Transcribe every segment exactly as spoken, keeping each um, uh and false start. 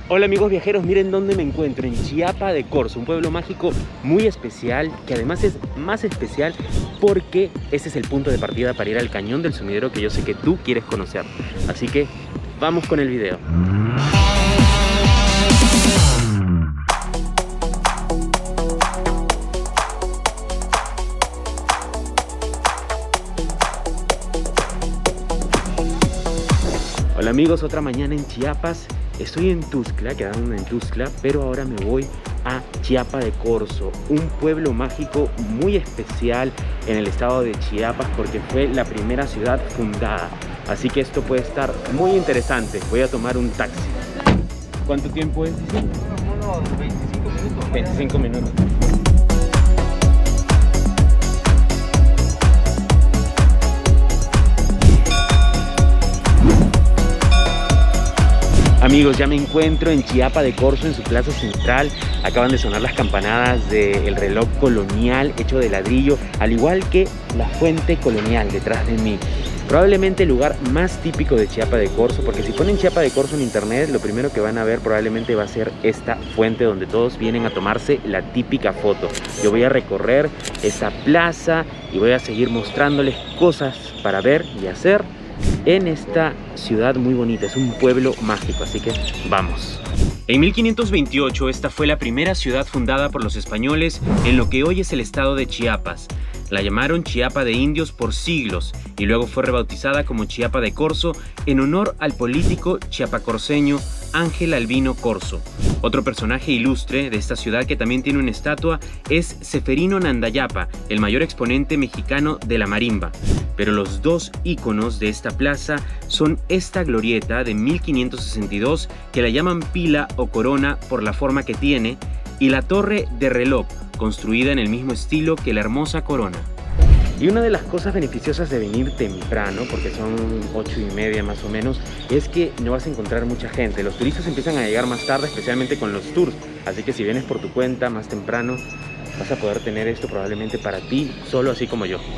Hola amigos viajeros, miren dónde me encuentro, en Chiapa de Corzo, un pueblo mágico muy especial, que además es más especial porque ese es el punto de partida para ir al Cañón del Sumidero, que yo sé que tú quieres conocer. Así que vamos con el video. Hola amigos, otra mañana en Chiapas. Estoy en Tuxtla, quedando en Tuxtla, pero ahora me voy a Chiapa de Corzo, un pueblo mágico muy especial en el estado de Chiapas porque fue la primera ciudad fundada. Así que esto puede estar muy interesante. Voy a tomar un taxi. ¿Cuánto tiempo es? Unos veinticinco minutos. veinticinco minutos. Amigos, ya me encuentro en Chiapa de Corzo, en su plaza central. Acaban de sonar las campanadas del reloj colonial hecho de ladrillo, al igual que la fuente colonial detrás de mí. Probablemente el lugar más típico de Chiapa de Corzo, porque si ponen Chiapa de Corzo en internet, lo primero que van a ver probablemente va a ser esta fuente donde todos vienen a tomarse la típica foto. Yo voy a recorrer esa plaza y voy a seguir mostrándoles cosas para ver y hacer en esta ciudad muy bonita. Es un pueblo mágico, así que vamos. En mil quinientos veintiocho esta fue la primera ciudad fundada por los españoles en lo que hoy es el estado de Chiapas. La llamaron Chiapa de Indios por siglos y luego fue rebautizada como Chiapa de Corzo en honor al político chiapacorceño Ángel Albino Corzo. Otro personaje ilustre de esta ciudad que también tiene una estatua es Seferino Nandayapa, el mayor exponente mexicano de la marimba. Pero los dos íconos de esta plaza son esta glorieta de mil quinientos sesenta y dos, que la llaman pila o corona por la forma que tiene, y la torre de reloj, construida en el mismo estilo que la hermosa corona. Y una de las cosas beneficiosas de venir temprano, porque son ocho y media más o menos, es que no vas a encontrar mucha gente. Los turistas empiezan a llegar más tarde, especialmente con los tours. Así que si vienes por tu cuenta más temprano, vas a poder tener esto probablemente para ti, solo así como yo.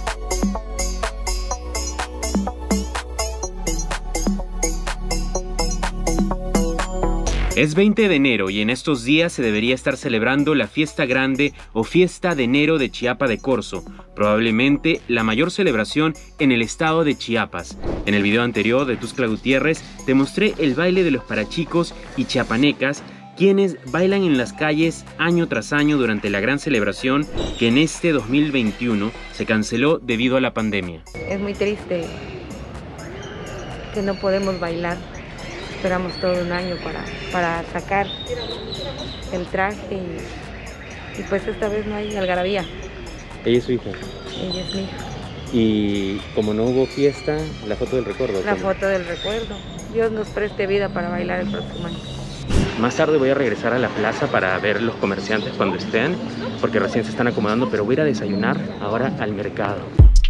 Es veinte de enero y en estos días se debería estar celebrando la fiesta grande o fiesta de enero de Chiapa de Corzo, probablemente la mayor celebración en el estado de Chiapas. En el video anterior de Tuxtla Gutiérrez te mostré el baile de los parachicos y chiapanecas, quienes bailan en las calles año tras año durante la gran celebración que en este dos mil veintiuno se canceló debido a la pandemia. Es muy triste que no podemos bailar. Esperamos todo un año para, para sacar el traje y, y pues esta vez no hay algarabía. Ella es su hija. Ella es mi hija. Y como no hubo fiesta, la foto del recuerdo. La ¿cómo? foto del recuerdo. Dios nos preste vida para bailar el próximo año. Más tarde voy a regresar a la plaza para ver los comerciantes cuando estén, porque recién se están acomodando, pero voy a ir a desayunar ahora al mercado.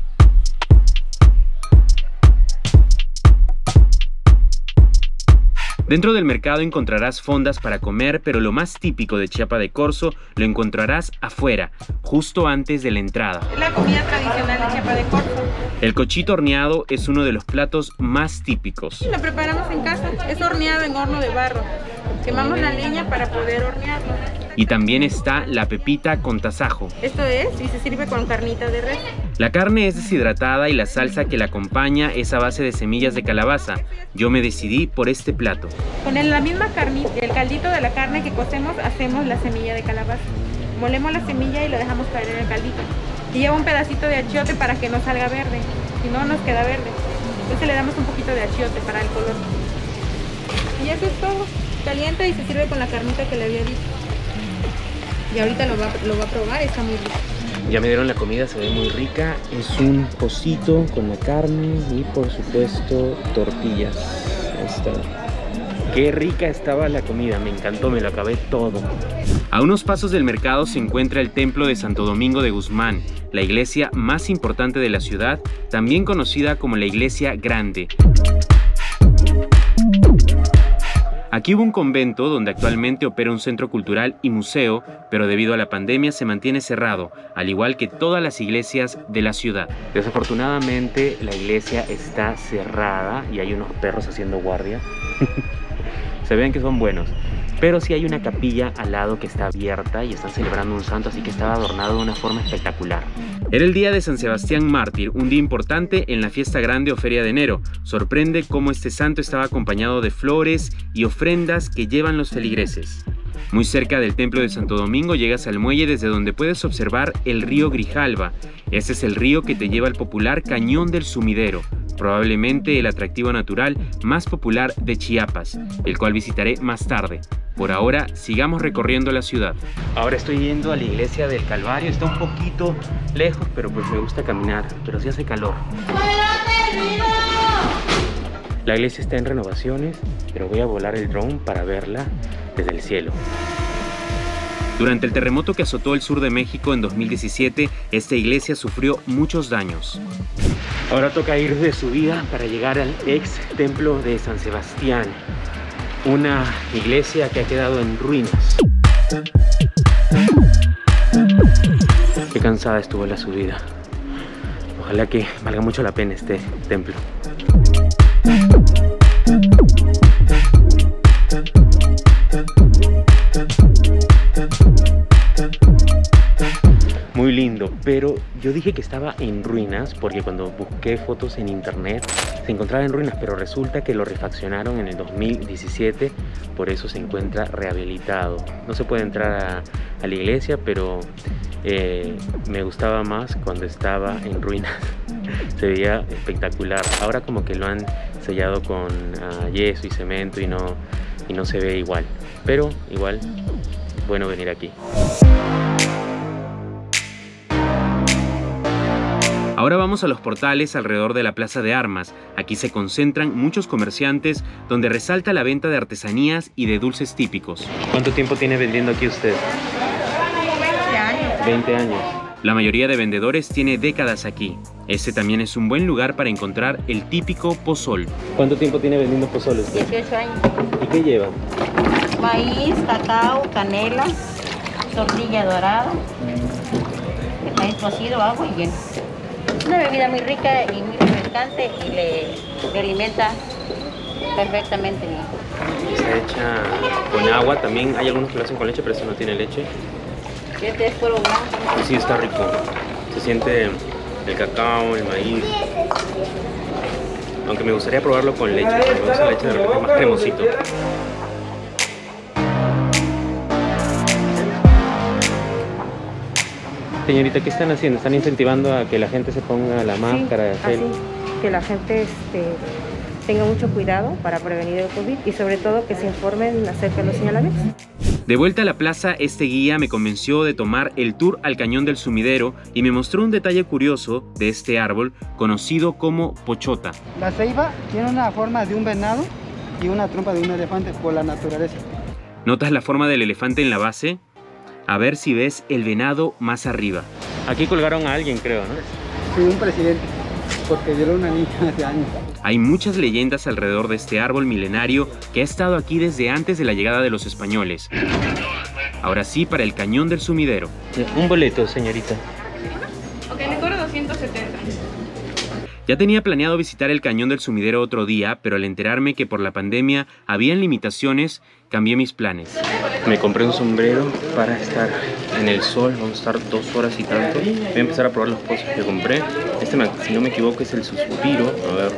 Dentro del mercado encontrarás fondas para comer, pero lo más típico de Chiapa de Corzo lo encontrarás afuera, justo antes de la entrada. Es la comida tradicional de Chiapa de Corzo. El cochito horneado es uno de los platos más típicos. Lo preparamos en casa, es horneado en horno de barro. Quemamos la leña para poder hornearlo. Y también está la pepita con tasajo. Esto es, y se sirve con carnita de res. La carne es deshidratada y la salsa que la acompaña es a base de semillas de calabaza. Yo me decidí por este plato. Con el- la misma carnita, el caldito de la carne que cocemos, hacemos la semilla de calabaza. Molemos la semilla y lo dejamos caer en el caldito. Y lleva un pedacito de achiote para que no salga verde, si no nos queda verde. Entonces le damos un poquito de achiote para el color. Y eso es todo. Calienta y se sirve con la carnita que le había dicho. Y ahorita lo va, lo va a probar, está muy rico. Ya me dieron la comida, se ve muy rica. Es un pocito con la carne y por supuesto tortillas. Ahí está. Qué rica estaba la comida, me encantó, me lo acabé todo. A unos pasos del mercado se encuentra el templo de Santo Domingo de Guzmán, la iglesia más importante de la ciudad, también conocida como la Iglesia Grande. Aquí hubo un convento donde actualmente opera un centro cultural y museo, pero debido a la pandemia se mantiene cerrado, al igual que todas las iglesias de la ciudad. Desafortunadamente la iglesia está cerrada y hay unos perros haciendo guardia. se ven que son buenos. Pero sí hay una capilla al lado que está abierta y están celebrando un santo, así que estaba adornado de una forma espectacular. Era el día de San Sebastián Mártir, un día importante en la fiesta grande o feria de enero. Sorprende cómo este santo estaba acompañado de flores y ofrendas que llevan los feligreses. Muy cerca del templo de Santo Domingo llegas al muelle desde donde puedes observar el río Grijalva. Este es el río que te lleva al popular Cañón del Sumidero, probablemente el atractivo natural más popular de Chiapas, el cual visitaré más tarde. Por ahora, sigamos recorriendo la ciudad. Ahora estoy yendo a la iglesia del Calvario. Está un poquito lejos, pero pues me gusta caminar. Pero sí hace calor. La iglesia está en renovaciones, pero voy a volar el dron para verla desde el cielo. Durante el terremoto que azotó el sur de México en dos mil diecisiete, esta iglesia sufrió muchos daños. Ahora toca ir de subida para llegar al ex templo de San Sebastián. Una iglesia que ha quedado en ruinas. Qué cansada estuvo la subida. Ojalá que valga mucho la pena este templo. Muy lindo, pero yo dije que estaba en ruinas porque cuando busqué fotos en internet se encontraba en ruinas, pero resulta que lo refaccionaron en el dos mil diecisiete, por eso se encuentra rehabilitado. No se puede entrar a, a la iglesia, pero eh, me gustaba más cuando estaba en ruinas. Se veía espectacular. Ahora como que lo han sellado con uh, yeso y cemento y no, y no se ve igual, pero igual bueno venir aquí. Ahora vamos a los portales alrededor de la Plaza de Armas. Aquí se concentran muchos comerciantes donde resalta la venta de artesanías y de dulces típicos. ¿Cuánto tiempo tiene vendiendo aquí usted? veinte años. veinte años. La mayoría de vendedores tiene décadas aquí. Este también es un buen lugar para encontrar el típico pozol. ¿Cuánto tiempo tiene vendiendo pozol usted? dieciocho años. ¿Y qué lleva? Maíz, cacao, canela, tortilla dorada, maíz cocido, agua y hielo. Es una bebida muy rica y muy refrescante y le, le alimenta perfectamente bien. Está hecha con agua, también hay algunos que lo hacen con leche, pero este no tiene leche. Este es puro blanco. Sí, está rico. Se siente el cacao, el maíz. Aunque me gustaría probarlo con leche, porque me gusta la leche de repente más cremosito. Señorita, ¿qué están haciendo? ¿Están incentivando a que la gente se ponga la máscara? Sí, así, que la gente este, tenga mucho cuidado para prevenir el COVID y sobre todo que se informen acerca de los señalamientos. De vuelta a la plaza, este guía me convenció de tomar el tour al Cañón del Sumidero y me mostró un detalle curioso de este árbol conocido como pochota. La ceiba tiene una forma de un venado y una trompa de un elefante por la naturaleza. ¿Notas la forma del elefante en la base? A ver si ves el venado más arriba. Aquí colgaron a alguien, creo, ¿no? Sí, un presidente, porque violó una niña hace años. Hay muchas leyendas alrededor de este árbol milenario que ha estado aquí desde antes de la llegada de los españoles. Ahora sí, para el Cañón del Sumidero. Un boleto, señorita. Ok, le cobro doscientos setenta. Ya tenía planeado visitar el Cañón del Sumidero otro día, pero al enterarme que por la pandemia habían limitaciones, cambié mis planes. Me compré un sombrero para estar en el sol, vamos a estar dos horas y tanto. Voy a empezar a probar los pozos que compré. Este, si no me equivoco, es el Suspiro. A ver.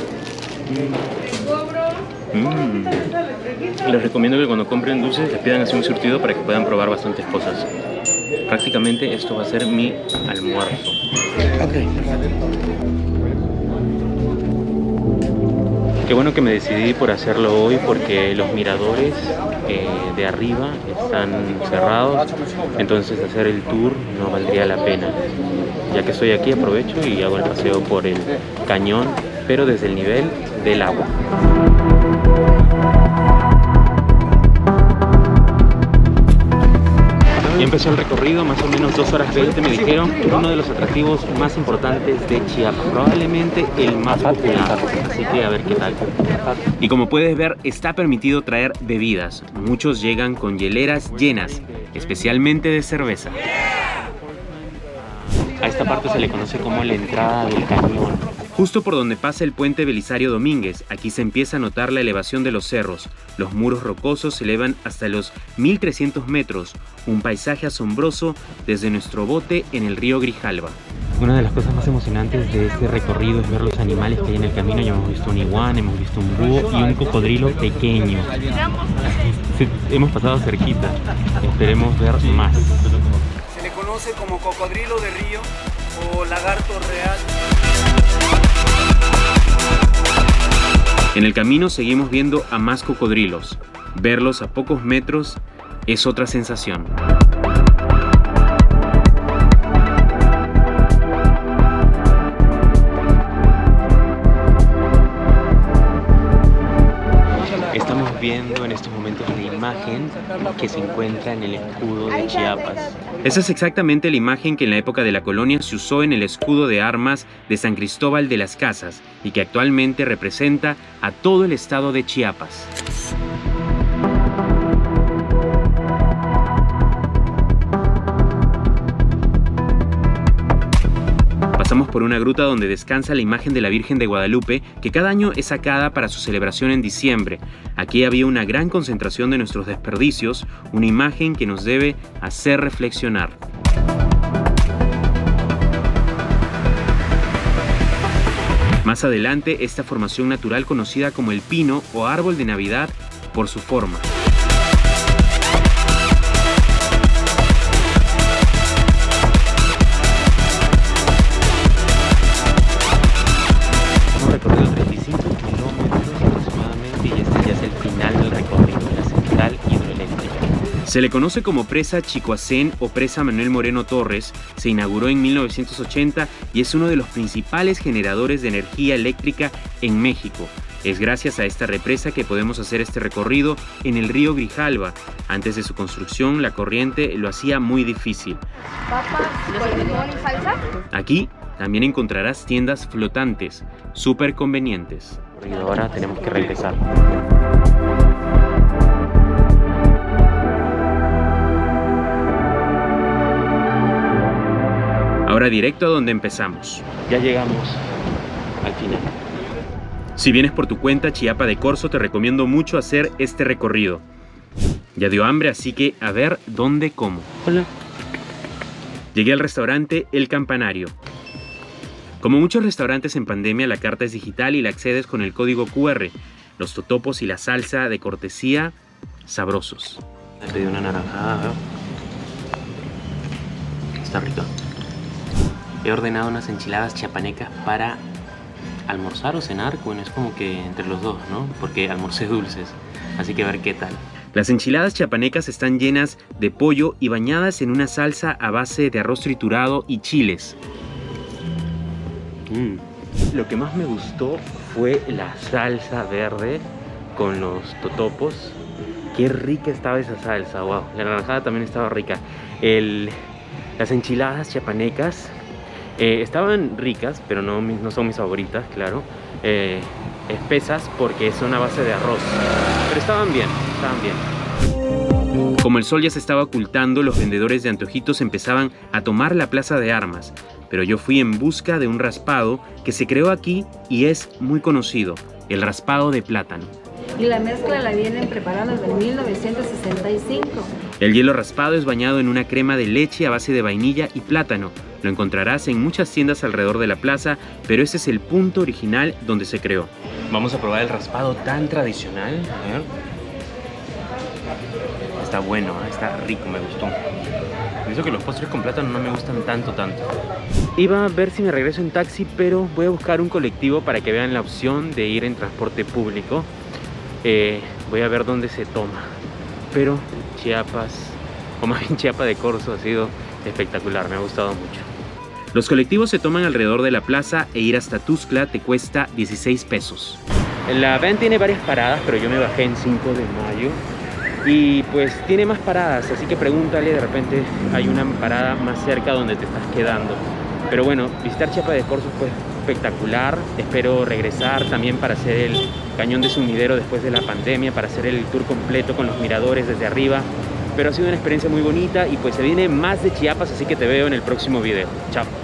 Mm. Les recomiendo que cuando compren dulces les pidan así un surtido para que puedan probar bastantes cosas. Prácticamente esto va a ser mi almuerzo. Ok, qué bueno que me decidí por hacerlo hoy porque los miradores eh, de arriba están cerrados, entonces hacer el tour no valdría la pena. Ya que estoy aquí aprovecho y hago el paseo por el cañón, pero desde el nivel del agua. Ya empezó el recorrido, más o menos dos horas veinte me dijeron, uno de los atractivos más importantes de Chiapas, probablemente el más popular, así que a ver qué tal. Y como puedes ver, está permitido traer bebidas, muchos llegan con hieleras llenas, especialmente de cerveza. A esta parte se le conoce como la entrada del cañón. Justo por donde pasa el puente Belisario Domínguez, aquí se empieza a notar la elevación de los cerros. Los muros rocosos se elevan hasta los mil trescientos metros, un paisaje asombroso desde nuestro bote en el río Grijalba. Una de las cosas más emocionantes de este recorrido es ver los animales que hay en el camino. Ya hemos visto un iguana, hemos visto un búho y un cocodrilo pequeño. Sí, hemos pasado cerquita, esperemos ver más. Se le conoce como cocodrilo de río o lagarto real. En el camino seguimos viendo a más cocodrilos. Verlos a pocos metros es otra sensación. Estamos viendo en estos momentos la imagen que se encuentra en el escudo de Chiapas. Esa es exactamente la imagen que en la época de la colonia se usó en el escudo de armas de San Cristóbal de las Casas y que actualmente representa a todo el estado de Chiapas. Pasamos por una gruta donde descansa la imagen de la Virgen de Guadalupe, que cada año es sacada para su celebración en diciembre. Aquí había una gran concentración de nuestros desperdicios, una imagen que nos debe hacer reflexionar. Más adelante, esta formación natural conocida como el pino o árbol de Navidad por su forma. Se le conoce como presa Chicoacén o presa Manuel Moreno Torres. Se inauguró en mil novecientos ochenta y es uno de los principales generadores de energía eléctrica en México. Es gracias a esta represa que podemos hacer este recorrido en el río Grijalba. Antes de su construcción, la corriente lo hacía muy difícil. Papas con limón y salsa. Aquí también encontrarás tiendas flotantes, súper convenientes. Ahora tenemos que regresar. Ahora directo a donde empezamos. Ya llegamos al final. Si vienes por tu cuenta Chiapa de Corzo, te recomiendo mucho hacer este recorrido. Ya dio hambre, así que a ver dónde como. Hola. Llegué al restaurante El Campanario. Como muchos restaurantes en pandemia, la carta es digital y la accedes con el código cu erre. Los totopos y la salsa de cortesía, sabrosos. Me pedí una naranjada. Está rica. He ordenado unas enchiladas chiapanecas para almorzar o cenar. Bueno, es como que entre los dos, ¿no? Porque almorcé dulces, así que a ver qué tal. Las enchiladas chiapanecas están llenas de pollo y bañadas en una salsa a base de arroz triturado y chiles. Mm. Lo que más me gustó fue la salsa verde con los totopos. Qué rica estaba esa salsa, wow. La naranjada también estaba rica. El, las enchiladas chiapanecas Eh, estaban ricas, pero no, no son mis favoritas, claro. Eh, espesas porque son a base de arroz. Pero estaban bien, estaban bien. Como el sol ya se estaba ocultando, los vendedores de antojitos empezaban a tomar la plaza de armas. Pero yo fui en busca de un raspado que se creó aquí y es muy conocido, el raspado de plátano. Y la mezcla la vienen preparando desde mil novecientos sesenta y cinco. El hielo raspado es bañado en una crema de leche a base de vainilla y plátano. Lo encontrarás en muchas tiendas alrededor de la plaza, pero ese es el punto original donde se creó. Vamos a probar el raspado tan tradicional. A ver. Está bueno, ¿eh? Está rico, me gustó. Pienso que los postres con plátano no me gustan tanto, tanto. Iba a ver si me regreso en taxi, pero voy a buscar un colectivo para que vean la opción de ir en transporte público. Eh, voy a ver dónde se toma. Pero Chiapas, o más bien Chiapa de Corzo, ha sido espectacular, me ha gustado mucho. Los colectivos se toman alrededor de la plaza e ir hasta Tuxtla te cuesta dieciséis pesos. La van tiene varias paradas, pero yo me bajé en cinco de mayo. Y pues tiene más paradas, así que pregúntale, de repente hay una parada más cerca donde te estás quedando. Pero bueno, visitar Chiapa de Corzo fue espectacular. Espero regresar también para hacer el Cañón de Sumidero después de la pandemia, para hacer el tour completo con los miradores desde arriba. Pero ha sido una experiencia muy bonita y pues se viene más de Chiapas, así que te veo en el próximo video. Chao.